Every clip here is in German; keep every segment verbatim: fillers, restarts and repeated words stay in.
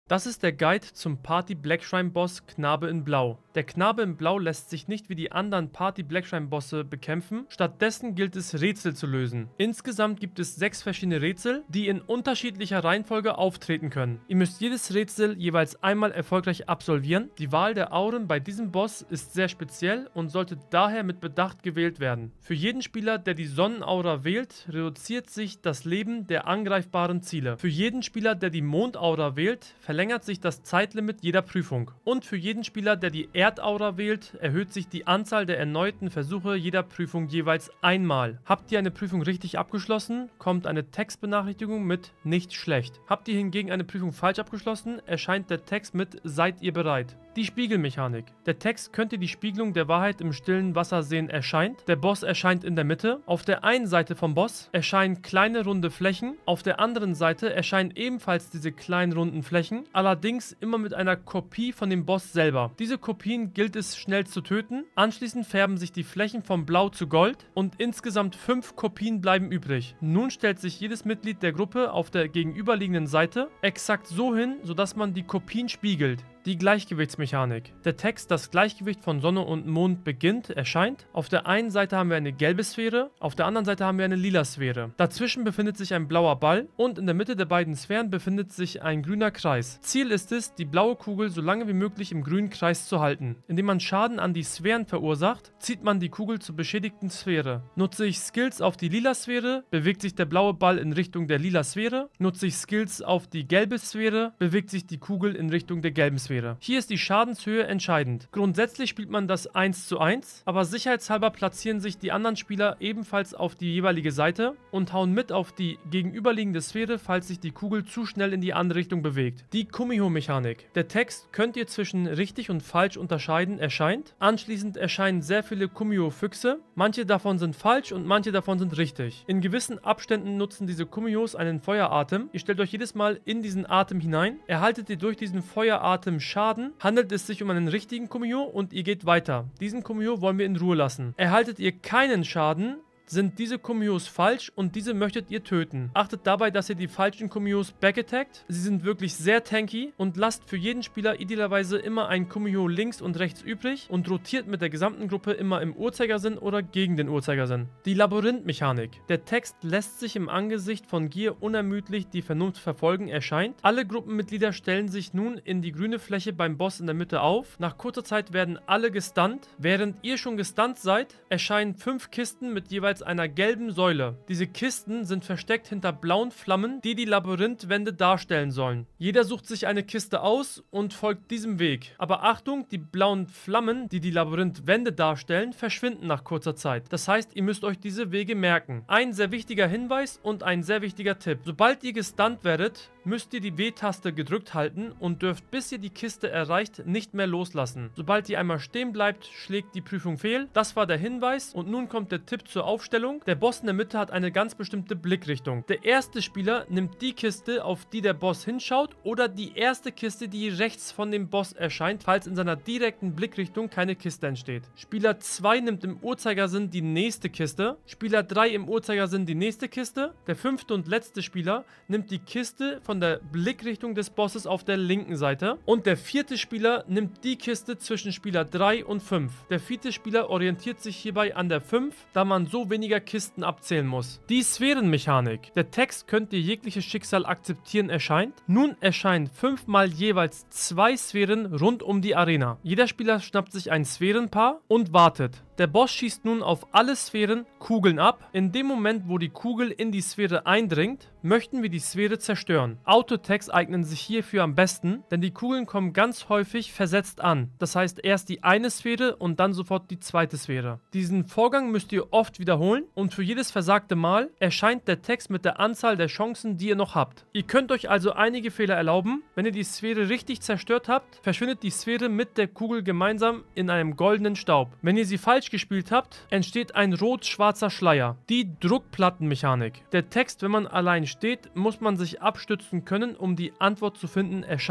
Das ist der Guide zum Party Blackshrine Boss Knabe in Blau. Der Knabe in Blau lässt sich nicht wie die anderen Party Blackshrine Bosse bekämpfen, stattdessen gilt es Rätsel zu lösen. Insgesamt gibt es sechs verschiedene Rätsel, die in unterschiedlicher Reihenfolge auftreten können. Ihr müsst jedes Rätsel jeweils einmal erfolgreich absolvieren. Die Wahl der Auren bei diesem Boss ist sehr speziell und sollte daher mit Bedacht gewählt werden. Für jeden Spieler, der die Sonnenaura wählt, reduziert sich das Leben der angreifbaren Ziele. Für jeden Spieler, der die Mondaura wählt, verlängert sich das Zeitlimit jeder Prüfung. Und für jeden Spieler, der die Erdaura wählt, erhöht sich die Anzahl der erneuten Versuche jeder Prüfung jeweils einmal. Habt ihr eine Prüfung richtig abgeschlossen, kommt eine Textbenachrichtigung mit "nicht schlecht". Habt ihr hingegen eine Prüfung falsch abgeschlossen, erscheint der Text mit "seid ihr bereit". Die Spiegelmechanik. Der Text könnte die Spiegelung der Wahrheit im stillen Wasser sehen erscheint. Der Boss erscheint in der Mitte. Auf der einen Seite vom Boss erscheinen kleine runde Flächen. Auf der anderen Seite erscheinen ebenfalls diese kleinen runden Flächen, allerdings immer mit einer Kopie von dem Boss selber. Diese Kopien gilt es schnell zu töten. Anschließend färben sich die Flächen von Blau zu Gold und insgesamt fünf Kopien bleiben übrig. Nun stellt sich jedes Mitglied der Gruppe auf der gegenüberliegenden Seite exakt so hin, sodass man die Kopien spiegelt. Die Gleichgewichtsmechanik. Der Text "Das Gleichgewicht von Sonne und Mond beginnt" erscheint. Auf der einen Seite haben wir eine gelbe Sphäre, auf der anderen Seite haben wir eine lila Sphäre. Dazwischen befindet sich ein blauer Ball und in der Mitte der beiden Sphären befindet sich ein grüner Kreis. Ziel ist es, die blaue Kugel so lange wie möglich im grünen Kreis zu halten. Indem man Schaden an die Sphären verursacht, zieht man die Kugel zur beschädigten Sphäre. Nutze ich Skills auf die lila Sphäre, bewegt sich der blaue Ball in Richtung der lila Sphäre. Nutze ich Skills auf die gelbe Sphäre, bewegt sich die Kugel in Richtung der gelben Sphäre. Hier ist die Schadenshöhe entscheidend. Grundsätzlich spielt man das eins zu eins, aber sicherheitshalber platzieren sich die anderen Spieler ebenfalls auf die jeweilige Seite und hauen mit auf die gegenüberliegende Sphäre, falls sich die Kugel zu schnell in die andere Richtung bewegt. Die Kumiho-Mechanik. Der Text "könnt ihr zwischen richtig und falsch unterscheiden" erscheint. Anschließend erscheinen sehr viele Kumiho-Füchse. Manche davon sind falsch und manche davon sind richtig. In gewissen Abständen nutzen diese Kumihos einen Feueratem. Ihr stellt euch jedes Mal in diesen Atem hinein. Erhaltet ihr durch diesen Feueratem Schaden, handelt es sich um einen richtigen Kumiho und ihr geht weiter. Diesen Kumiho wollen wir in Ruhe lassen. Erhaltet ihr keinen Schaden, sind diese Kumihos falsch und diese möchtet ihr töten. Achtet dabei, dass ihr die falschen Kumihos backattackt. Sie sind wirklich sehr tanky und lasst für jeden Spieler idealerweise immer ein Kumiho links und rechts übrig und rotiert mit der gesamten Gruppe immer im Uhrzeigersinn oder gegen den Uhrzeigersinn. Die Labyrinth-Mechanik. Der Text "lässt sich im Angesicht von Gier unermüdlich die Vernunft verfolgen" erscheint. Alle Gruppenmitglieder stellen sich nun in die grüne Fläche beim Boss in der Mitte auf. Nach kurzer Zeit werden alle gestunt. Während ihr schon gestunt seid, erscheinen fünf Kisten mit jeweils einer gelben Säule. Diese Kisten sind versteckt hinter blauen Flammen, die die Labyrinthwände darstellen sollen. Jeder sucht sich eine Kiste aus und folgt diesem Weg. Aber Achtung, die blauen Flammen, die die Labyrinthwände darstellen, verschwinden nach kurzer Zeit. Das heißt, ihr müsst euch diese Wege merken. Ein sehr wichtiger Hinweis und ein sehr wichtiger Tipp. Sobald ihr gestunt werdet, müsst ihr die W-Taste gedrückt halten und dürft, bis ihr die Kiste erreicht, nicht mehr loslassen. Sobald ihr einmal stehen bleibt, schlägt die Prüfung fehl. Das war der Hinweis und nun kommt der Tipp zur Aufstellung. Der Boss in der Mitte hat eine ganz bestimmte Blickrichtung. Der erste Spieler nimmt die Kiste, auf die der Boss hinschaut, oder die erste Kiste, die rechts von dem Boss erscheint, falls in seiner direkten Blickrichtung keine Kiste entsteht. Spieler zwei nimmt im Uhrzeigersinn die nächste Kiste. Spieler drei im Uhrzeigersinn die nächste Kiste. Der fünfte und letzte Spieler nimmt die Kiste von der Blickrichtung des Bosses auf der linken Seite. Und der vierte Spieler nimmt die Kiste zwischen Spieler drei und fünf. Der vierte Spieler orientiert sich hierbei an der fünf, da man so wenig weniger Kisten abzählen muss. Die Sphärenmechanik. Der Text "könnt ihr jegliches Schicksal akzeptieren" erscheint. Nun erscheinen fünfmal jeweils zwei Sphären rund um die Arena. Jeder Spieler schnappt sich ein Sphärenpaar und wartet. Der Boss schießt nun auf alle Sphären Kugeln ab. In dem Moment, wo die Kugel in die Sphäre eindringt, möchten wir die Sphäre zerstören. Autotext eignen sich hierfür am besten, denn die Kugeln kommen ganz häufig versetzt an. Das heißt, erst die eine Sphäre und dann sofort die zweite Sphäre. Diesen Vorgang müsst ihr oft wiederholen und für jedes versagte Mal erscheint der Text mit der Anzahl der Chancen, die ihr noch habt. Ihr könnt euch also einige Fehler erlauben. Wenn ihr die Sphäre richtig zerstört habt, verschwindet die Sphäre mit der Kugel gemeinsam in einem goldenen Staub. Wenn ihr sie falsch gespielt habt, entsteht ein rot-schwarzer Schleier. Die Druckplattenmechanik. Der Text, wenn man allein steht, muss man sich abstützen können, um die Antwort zu finden, erscheint.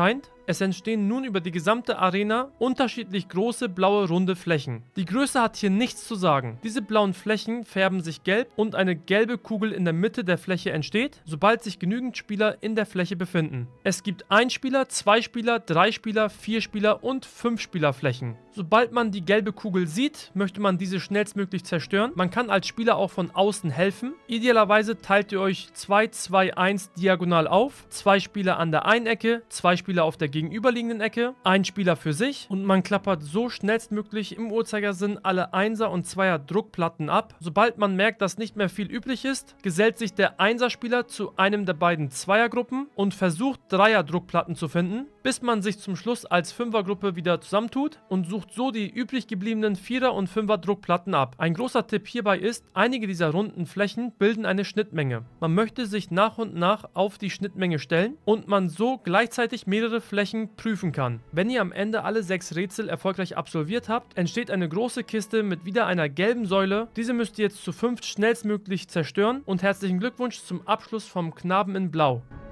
Es entstehen nun über die gesamte Arena unterschiedlich große blaue runde Flächen. Die Größe hat hier nichts zu sagen. Diese blauen Flächen färben sich gelb und eine gelbe Kugel in der Mitte der Fläche entsteht, sobald sich genügend Spieler in der Fläche befinden. Es gibt ein Spieler, zwei Spieler, drei Spieler, vier Spieler und fünf Spielerflächen. Sobald man die gelbe Kugel sieht, möchte man diese schnellstmöglich zerstören. Man kann als Spieler auch von außen helfen. Idealerweise teilt ihr euch zwei zwei eins diagonal auf. Zwei Spieler an der einen Ecke, zwei Spieler auf der gegenüberliegenden Ecke, ein Spieler für sich und man klappert so schnellstmöglich im Uhrzeigersinn alle Einser- und Zweier Druckplatten ab. Sobald man merkt, dass nicht mehr viel üblich ist, gesellt sich der Einser-Spieler zu einem der beiden Zweiergruppen und versucht Dreier Druckplatten zu finden, bis man sich zum Schluss als Fünfergruppe wieder zusammentut und sucht so die übrig gebliebenen Vierer- und Fünfer-Druckplatten ab. Ein großer Tipp hierbei ist, einige dieser runden Flächen bilden eine Schnittmenge. Man möchte sich nach und nach auf die Schnittmenge stellen und man so gleichzeitig mehrere Flächen prüfen kann. Wenn ihr am Ende alle sechs Rätsel erfolgreich absolviert habt, entsteht eine große Kiste mit wieder einer gelben Säule. Diese müsst ihr jetzt zu fünft schnellstmöglich zerstören und herzlichen Glückwunsch zum Abschluss vom Knaben in Blau.